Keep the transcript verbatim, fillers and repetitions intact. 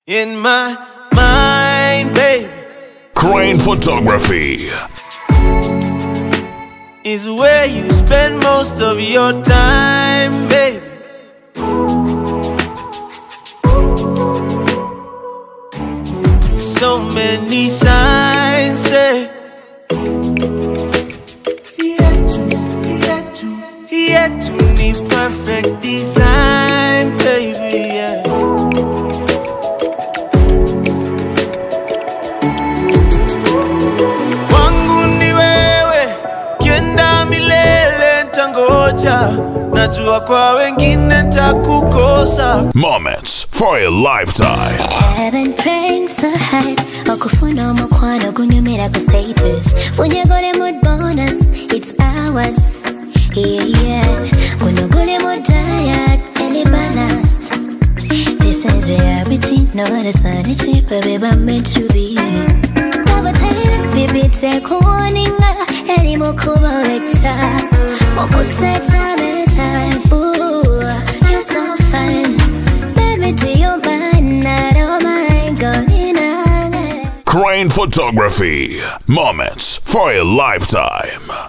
In my mind, baby, Crane Photography is where you spend most of your time, baby. So many signs say yet to, yet to, yet to me perfect design, baby, yeah. Wangu ni wewe, kienda milele ntangoja, najua kwa wengine ntakukosa. Moments for a lifetime. I've been praying so hard. Okufuna omukwano gunyumira ku status. Funyegole mood bonus, it's ours. Yeah, yeah. Kuno gule mo diet, any balanced. This is reality, not a sanity, baby, I'm meant to be. Never tired, baby, take warning. Any more kuba wekta. Moko teta meta. Ooh, you're so fine. Baby, do you mind? I don't mind going on. Crane Photography. Moments for a lifetime.